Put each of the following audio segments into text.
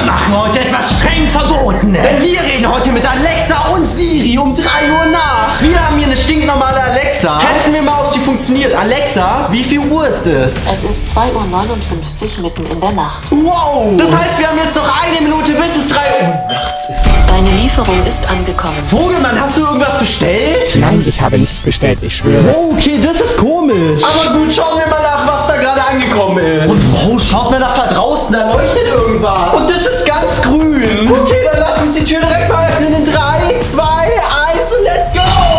Wir machen heute etwas streng Verbotenes. Denn wir reden heute mit Alexa und Siri um 3 Uhr nach. Wir haben hier eine stinknormale Alexa. Testen wir mal, ob sie funktioniert. Alexa, wie viel Uhr ist es? Es ist 2:59 Uhr mitten in der Nacht. Wow! Das heißt, wir haben jetzt noch 1 Minute, bis es 3 Uhr nachts ist. Deine Lieferung ist angekommen. Vogelmann, hast du irgendwas bestellt? Nein, ich habe nichts bestellt, ich schwöre. Oh, okay, das ist komisch. Aber gut, schauen wir mal nach, was da gerade angekommen ist. Und wow, schaut mal nach da draußen, da leuchtet irgendwas. Und das ist ganz grün. Okay, dann lasst uns die Tür direkt mal öffnen in 3, 2, 1 und let's go!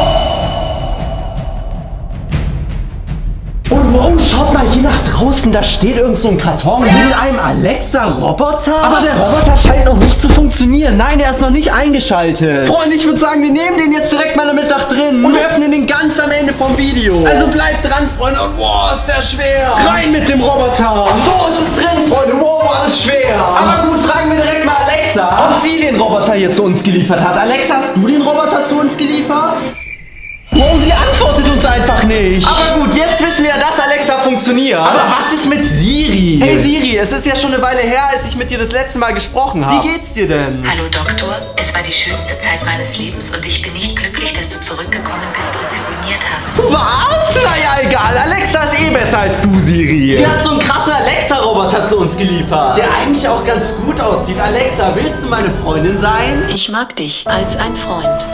Und wow, schaut mal hier nach draußen, da steht irgend so ein Karton mit einem Alexa-Roboter. Aber der Roboter scheint noch nicht zu funktionieren. Nein, er ist noch nicht eingeschaltet. Freunde, ich würde sagen, wir nehmen den jetzt direkt mal mit nach drin und öffnen den ganz am Ende vom Video. Also bleibt dran, Freunde. Und wow, ist der schwer. Rein mit dem Roboter. So ist es drin, Freunde. Wow, alles schwer. Aber gut, fragen wir direkt mal Alexa, ob sie den Roboter hier zu uns geliefert hat. Alexa, hast du den Roboter zu uns geliefert? Wow, sie antwortet uns einfach nicht. Aber gut, jetzt wissen wir ja, dass Alexa funktioniert. Aber was ist mit Siri? Hey Siri, es ist ja schon eine Weile her, als ich mit dir das letzte Mal gesprochen habe. Wie geht's dir denn? Hallo Doktor, es war die schönste Zeit meines Lebens und ich bin nicht glücklich, dass du zurückgekommen bist und sie ruiniert hast. Was? Naja, egal. Alexa ist eh besser als du, Siri. Sie hat so einen krassen Alexa-Roboter zu uns geliefert, der eigentlich auch ganz gut aussieht. Alexa, willst du meine Freundin sein? Ich mag dich als ein Freund.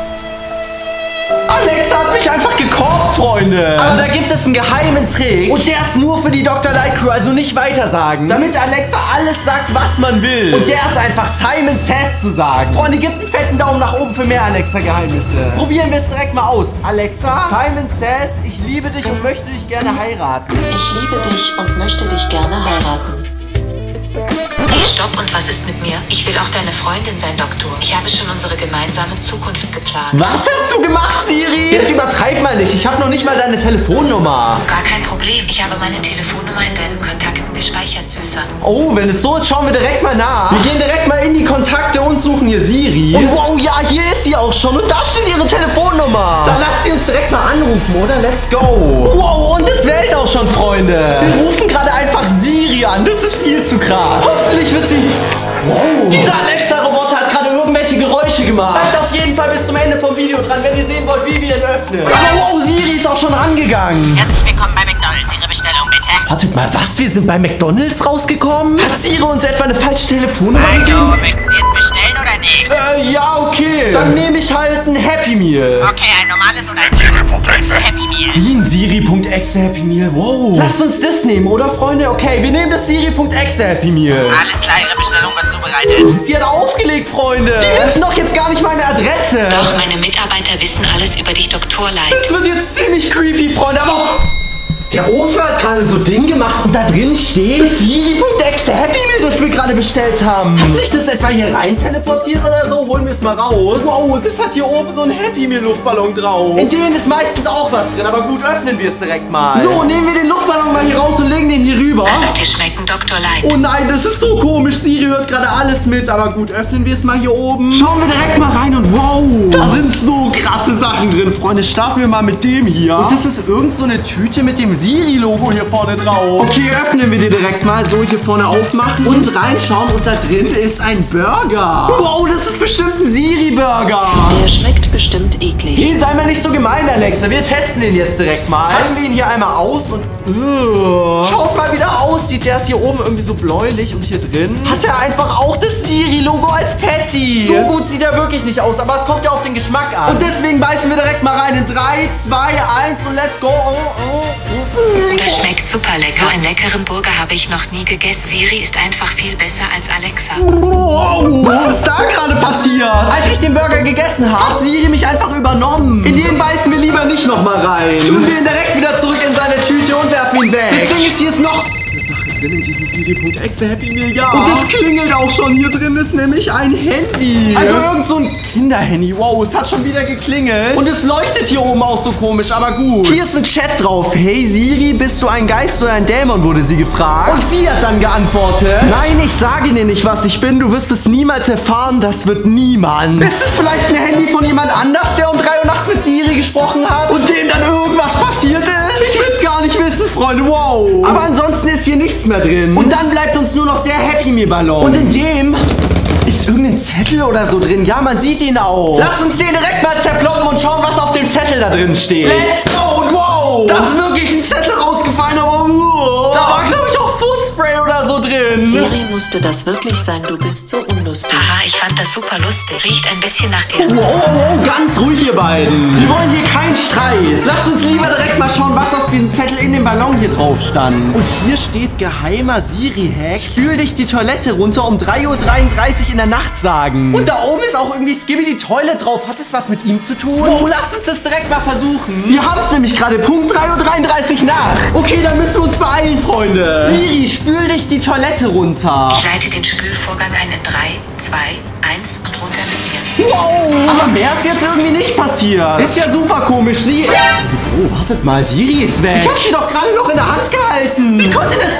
Alexa hat mich einfach gekorbt, Freunde. Aber da gibt es einen geheimen Trick. Und der ist nur für die Dr. Light Crew, also nicht weitersagen. Damit Alexa alles sagt, was man will. Und der ist einfach Simon Says zu sagen. Freunde, gebt einen fetten Daumen nach oben für mehr Alexa-Geheimnisse. Probieren wir es direkt mal aus. Alexa, Simon Says, ich liebe dich und möchte dich gerne heiraten. Ich liebe dich und möchte dich gerne heiraten. Hey, stopp, und was ist mit mir? Ich will auch deine Freundin sein, Doktor. Ich habe schon unsere gemeinsame Zukunft geplant. Was hast du gemacht, Siri? Jetzt übertreib mal nicht. Ich habe noch nicht mal deine Telefonnummer. Gar kein Problem. Ich habe meine Telefonnummer in deinen Kontakten gespeichert, Süßer. Oh, wenn es so ist, schauen wir direkt mal nach. Wir gehen direkt mal in die Kontakte und suchen hier Siri. Und wow, ja, hier ist sie auch schon. Und da steht ihre Telefonnummer. Dann lasst sie uns direkt mal anrufen, oder? Let's go. Wow, und es wählt auch schon, Freunde. Wir rufen gerade einfach Siri an. Das ist viel zu krass. Hoffentlich wird sie... Wow. Dieser Alexa-Roboter hat gerade irgendwelche Geräusche gemacht. Bleibt auf jeden Fall bis zum Ende vom Video dran, wenn ihr sehen wollt, wie wir ihn öffnen. Aber wow, Siri ist auch schon rangegangen. Herzlich willkommen bei McDonald's. Ihre Bestellung bitte. Wartet mal, was? Wir sind bei McDonald's rausgekommen? Hat Siri uns etwa eine falsche Telefonnummer Hallo, gegeben? möchten Sie jetzt bestellen oder nicht? Ja, okay. Dann nehme ich halt ein Happy Meal. Okay, ein normales oder ein Siri.exe Happy Meal? Wie ein Siri.exe Happy Meal? Wow. Lasst uns das nehmen, oder Freunde? Okay, wir nehmen das Siri.exe Happy Meal. Alles klar, Ihre Bestellung wird zubereitet. Sie hat aufgelegt, Freunde. Die wissen doch jetzt gar nicht meine Adresse. Doch, meine Mitarbeiter wissen alles über dich, Doktor Light. Das wird jetzt ziemlich creepy, Freunde, aber... Der Ofen hat gerade so Ding gemacht und da drin steht das Siri.exe Happy Meal, das wir gerade bestellt haben. Hat sich das etwa hier rein teleportiert oder so? Holen wir es mal raus. Wow, das hat hier oben so einen Happy Meal Luftballon drauf. In denen ist meistens auch was drin, aber gut, öffnen wir es direkt mal. So, nehmen wir den Luftballon mal hier raus und legen den hier rüber. Lass es dir schmecken, Doktor Light. Oh nein, das ist so komisch. Siri hört gerade alles mit, aber gut, öffnen wir es mal hier oben. Schauen wir direkt mal rein und wow, da sind so krasse Sachen drin, Freunde. Starten wir mal mit dem hier. Und das ist irgend so eine Tüte mit dem Siri-Logo hier vorne drauf. Okay, öffnen wir die direkt mal. So, hier vorne aufmachen und reinschauen. Und da drin ist ein Burger. Wow, das ist bestimmt ein Siri-Burger. Der schmeckt bestimmt eklig. Hey, sei mal nicht so gemein, Alexa. Wir testen den jetzt direkt mal. Packen wir ihn hier einmal aus und... Schaut mal, wie der aussieht. Der ist hier oben irgendwie so bläulich und hier drin hat er einfach auch das Siri-Logo als Patty. So gut sieht er wirklich nicht aus, aber es kommt ja auf den Geschmack an. Und deswegen beißen wir direkt mal rein in 3, 2, 1 und let's go. Das schmeckt super lecker. So einen leckeren Burger habe ich noch nie gegessen. Siri ist einfach viel besser als Alexa. Wow, was ist da gerade passiert? Als ich den Burger gegessen habe, hat Siri mich einfach übernommen. In den beißen wir lieber nicht nochmal rein. Tun wir ihn direkt wieder zurück in seine Tüte und werfen ihn weg. Das Ding ist, hier ist noch... drin in diesem Siri.exe Happy Meal, ja. Und das klingelt auch schon. Hier drin ist nämlich ein Handy. Also irgend so ein Kinderhandy. Wow, es hat schon wieder geklingelt. Und es leuchtet hier oben auch so komisch, aber gut. Hier ist ein Chat drauf. Hey Siri, bist du ein Geist oder ein Dämon, wurde sie gefragt. Und sie hat dann geantwortet: Nein, ich sage dir nicht, was ich bin. Du wirst es niemals erfahren. Das wird niemand. Ist es vielleicht ein Handy von jemand anders, der um 3 Uhr nachts mit Siri gesprochen hat? Und dem dann irgendwas passiert ist? Ich will es gar nicht wissen, Freunde. Wow. Aber ansonsten ist hier nichts mehr drin. Und dann bleibt uns nur noch der Happy Meal Ballon. Und in dem Zettel oder so drin. Ja, man sieht ihn auch. Lass uns den direkt mal zerploppen und schauen, was auf dem Zettel da drin steht. Let's go! Und wow! Da ist wirklich ein Zettel rausgefallen, aber da war, glaube ich, auch Foodspray oder so drin. Siri, musste das wirklich sein? Du bist so unlustig. Haha, ich fand das super lustig. Riecht ein bisschen nach dir. Oh, ganz ruhig, ihr beiden. Wir wollen hier keinen Streit. Lasst uns lieber direkt mal schauen, was auf diesem Zettel in dem Ballon hier drauf stand. Und hier steht geheimer Siri-Hack. Spül dich die Toilette runter um 3:33 Uhr in der Nacht sagen. Und da oben ist auch irgendwie Skibidi Toilet drauf. Hat es was mit ihm zu tun? Oh, lasst uns das direkt mal versuchen. Wir haben es nämlich gerade Punkt 3:33 Uhr nachts. Okay, dann müssen wir uns beeilen, Freunde. Siri, spül dich die Toilette runter. Ich leite den Spülvorgang ein in 3, 2, 1 und runter mit mir. Wow, aber mehr ist jetzt irgendwie nicht passiert. Ist ja super komisch. Sie... Oh, wartet mal, Siri ist weg. Ich hab sie doch gerade noch in der Hand gehalten. Wie konnte das...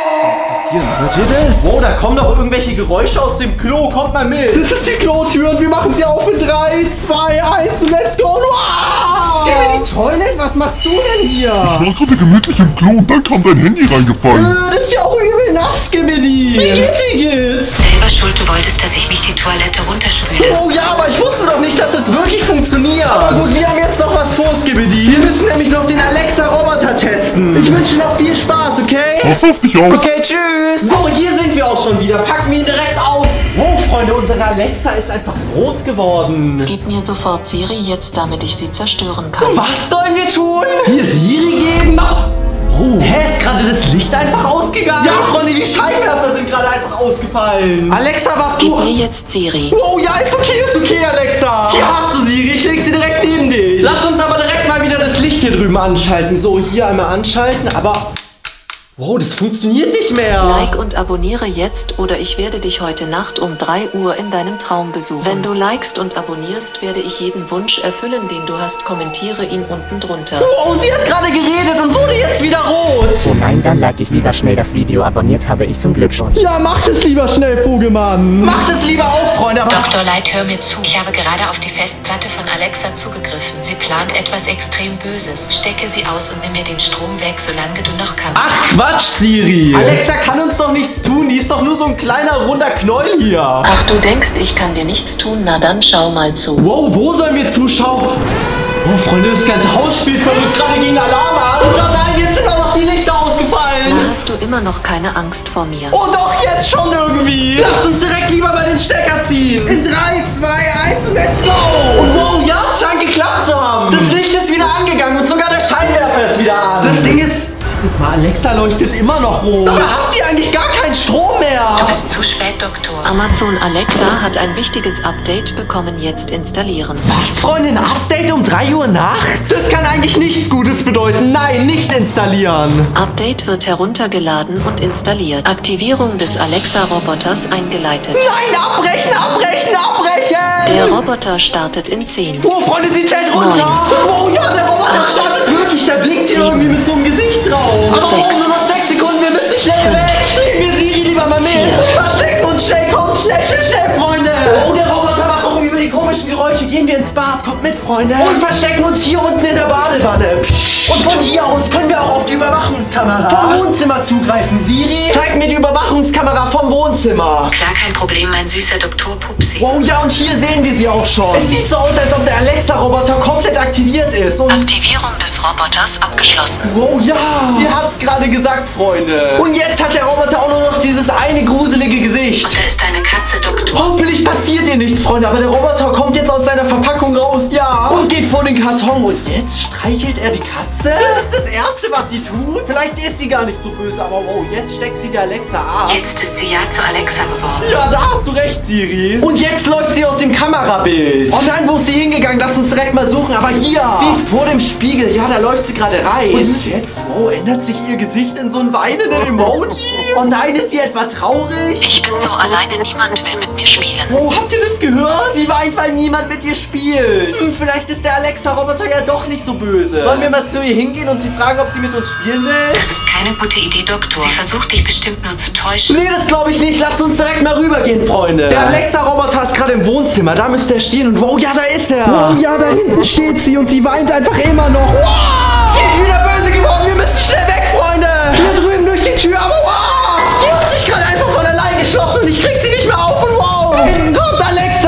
Hört ihr das? Wow, da kommen doch irgendwelche Geräusche aus dem Klo. Kommt mal mit. Das ist die Klotür und wir machen sie auf in 3, 2, 1 und let's go. Wow! Skibidi Toilet, was machst du denn hier? Ich war gerade gemütlich im Klo und dann kam dein Handy reingefallen. Das ist ja auch übel nass, Skibidi. Wie geht dir jetzt? Selber schuld, du wolltest, dass ich mich die Toilette runterspüle. Oh ja, aber ich wusste doch nicht, dass es wirklich funktioniert. Aber gut, wir haben jetzt noch was vor, Skibidi. Wir müssen nämlich noch den Alexa-Roboter testen. Ich wünsche noch viel Spaß, okay? Pass auf dich auf. Okay, tschüss. So, hier sind wir auch schon wieder. Packen wir ihn direkt aus. Oh, Freunde, unsere Alexa ist einfach rot geworden. Gib mir sofort Siri jetzt, damit ich sie zerstören kann. Was sollen wir tun? Hier Siri geben? Oh, hä, ist gerade das Licht einfach ausgegangen? Ja, Freunde, die Scheinwerfer sind gerade einfach ausgefallen. Alexa, was du... Gib mir jetzt Siri. Oh, ja, ist okay, Alexa. Hier hast du Siri, ich leg sie direkt neben dich. Lass uns aber direkt mal wieder das Licht hier drüben anschalten. So, hier einmal anschalten, aber... Wow, das funktioniert nicht mehr. Like und abonniere jetzt oder ich werde dich heute Nacht um 3 Uhr in deinem Traum besuchen. Wenn du likest und abonnierst, werde ich jeden Wunsch erfüllen, den du hast. Kommentiere ihn unten drunter. Wow, sie hat gerade geredet und wurde jetzt wieder rot. Oh nein, dann like ich lieber schnell das Video. Abonniert habe ich zum Glück schon. Ja, macht es lieber schnell, Vogelmann. Macht es lieber auch, Freunde. Aber Dr. Light, hör mir zu. Ich habe gerade auf die Festplatte von Alexa zugegriffen. Sie plant etwas extrem Böses. Stecke sie aus und nimm mir den Strom weg, solange du noch kannst. Ach, Quatsch, Siri. Alexa kann uns doch nichts tun. Die ist doch nur so ein kleiner, runder Knäuel hier. Ach, du denkst, ich kann dir nichts tun? Na dann schau mal zu. Wow, wo sollen wir zuschauen? Oh, Freunde, das ganze Haus spielt verrückt gerade gegen Alarm an. Oh nein, jetzt sind auch noch die Lichter ausgefallen. Da hast du immer noch keine Angst vor mir. Oh doch, jetzt schon irgendwie. Lass uns direkt lieber mal den Stecker ziehen. In 3, 2, 1 und let's go. Und wow, ja, es scheint geklappt zu haben. Das Licht ist wieder angegangen und sogar der Scheinwerfer ist wieder an. Das Ding ist... Guck mal, Alexa leuchtet immer noch rot. Aber hat sie eigentlich gar keinen Strom mehr? Du bist zu spät, Doktor. Amazon Alexa hat ein wichtiges Update bekommen. Jetzt installieren. Was, Freunde? Ein Update um 3 Uhr nachts? Das kann eigentlich nichts Gutes bedeuten. Nein, nicht installieren. Update wird heruntergeladen und installiert. Aktivierung des Alexa-Roboters eingeleitet. Nein, abbrechen, abbrechen, abbrechen! Der Roboter startet in 10. Oh, Freunde, sie zählt runter. Oh ja, der Roboter startet wirklich. Der blinkt hier irgendwie mit so einem Gesicht drauf. Aber nur noch 6 Sekunden, wir müssen schnell weg. Nehmen wir Siri lieber mal mit. Verstecken uns schnell, kommt schnell, Freunde. Oh, der Roboter macht auch über die komischen Geräusche. Gehen wir ins Bad, kommt mit, Freunde. Und verstecken uns hier unten in der Badewanne. Und von hier aus können wir auch auf die Überwachungskamera vom Wohnzimmer zugreifen. Siri, zeig mir die Überwachungskamera vom Wohnzimmer. Klar, kein Problem, mein süßer Doktor Pupsi. Oh ja, und hier sehen wir sie auch schon. Es sieht so aus, als ob der Alexa-Roboter komplett aktiviert ist. Und Aktivierung des Roboters abgeschlossen. oh ja, sie hat's gerade gesagt, Freunde. Und jetzt hat der Roboter auch nur noch dieses eine gruselige Gesicht. Und da ist deine Katze, Doktor. Hoffentlich passiert ihr nichts, Freunde, aber der Roboter kommt jetzt aus seiner Verpackung raus, ja. Und geht vor den Karton. Und jetzt streichelt er die Katze. Das ist das Erste, was sie tut. Vielleicht ist sie gar nicht so böse, aber wow, jetzt steckt sie der Alexa ab. Jetzt ist sie ja zu Alexa geworden. Ja, da hast du recht, Siri. Und jetzt läuft sie aus dem Kamerabild. Oh nein, wo ist sie hingegangen? Lass uns direkt mal suchen. Aber hier, sie ist vor dem Spiegel. Ja, da läuft sie gerade rein. Und jetzt, wow, ändert sich ihr Gesicht in so ein weinenden Emoji. Oh nein, ist sie etwa traurig? Ich bin so alleine, niemand will mit mir spielen. Oh, habt ihr das gehört? Sie weint, weil niemand mit ihr spielt. Vielleicht ist der Alexa-Roboter ja doch nicht so böse. Sollen wir mal zu ihr hingehen und sie fragen, ob sie mit uns spielen will? Das ist keine gute Idee, Doktor. Sie versucht dich bestimmt nur zu täuschen. Nee, das glaube ich nicht. Lasst uns direkt mal rübergehen, Freunde. Der Alexa-Roboter ist gerade im Wohnzimmer. Da müsste er stehen. Und wow, ja, da ist er. Wow, ja, da hinten steht sie und sie weint einfach immer noch. Wow! Sie ist wieder böse geworden. Wir müssen schnell weg, Freunde. Hier drüben durch die Tür. Aber wow! Die hat sich gerade einfach von allein geschlossen und ich krieg sie nicht mehr auf. Und wow! Hinten kommt Alexa.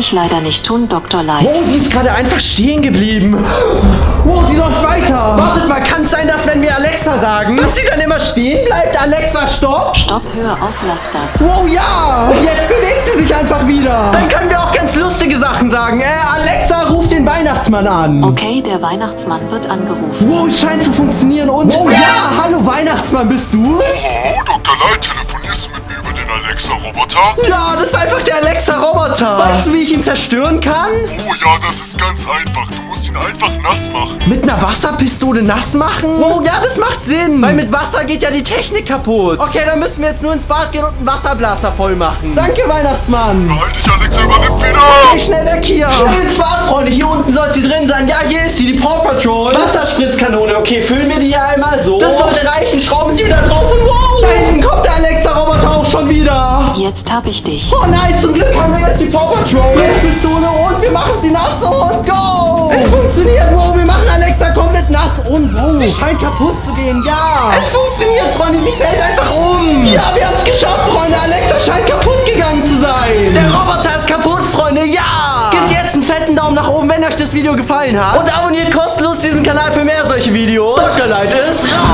ich leider nicht tun, Dr. Light. Oh, sie ist gerade einfach stehen geblieben. Oh, sie läuft weiter. Wartet mal, kann es sein, dass wenn wir Alexa sagen, dass sie dann immer stehen bleibt? Alexa, stopp. Stopp, hör auf, lass das. Oh ja. Und jetzt bewegt sie sich einfach wieder. Dann können wir auch ganz lustige Sachen sagen. Alexa, ruf den Weihnachtsmann an. Okay, der Weihnachtsmann wird angerufen. Wow, es scheint zu funktionieren. Und oh ja, hallo Weihnachtsmann, bist du? Oh, Dr. Light, telefonierst du mit mir über den Alexa-Roboter? Ja, das ist einfach der Alexa-Roboter. Weißt du, wie ich ihn zerstören kann? Oh ja, das ist ganz einfach. Du musst ihn einfach nass machen. Mit einer Wasserpistole nass machen? Oh ja, das macht Sinn. Weil mit Wasser geht ja die Technik kaputt. Okay, dann müssen wir jetzt nur ins Bad gehen und einen Wasserblaster voll machen. Danke, Weihnachtsmann. Behalt dich, Alexa, übernimm wieder. Okay, schnell weg hier. Schnell ins Bad, Freunde. Hier unten soll sie drin sein. Ja, hier ist sie, die Paw Patrol. Wasserspritzkanone. Okay, füllen wir die hier einmal so. Das sollte reichen. Schrauben sie wieder drauf und wow. Da hinten kommt der Alexa-Roboter auch schon wieder. Jetzt hab ich dich. Oh nein, zum Glück haben wir jetzt die Paw Patrol. Pistole und wir machen sie nass und go. Es funktioniert. Wow, wir machen Alexa komplett nass und wow, sie scheint kaputt zu gehen. Ja. Es funktioniert, Freunde. Sie fällt einfach um. Ja, wir haben es geschafft, Freunde. Alexa scheint kaputt gegangen zu sein. Der Roboter ist kaputt, Freunde. Ja. Gebt jetzt einen fetten Daumen nach oben, wenn euch das Video gefallen hat. Und abonniert kostenlos diesen Kanal für mehr solche Videos. Dr. Light ist raus.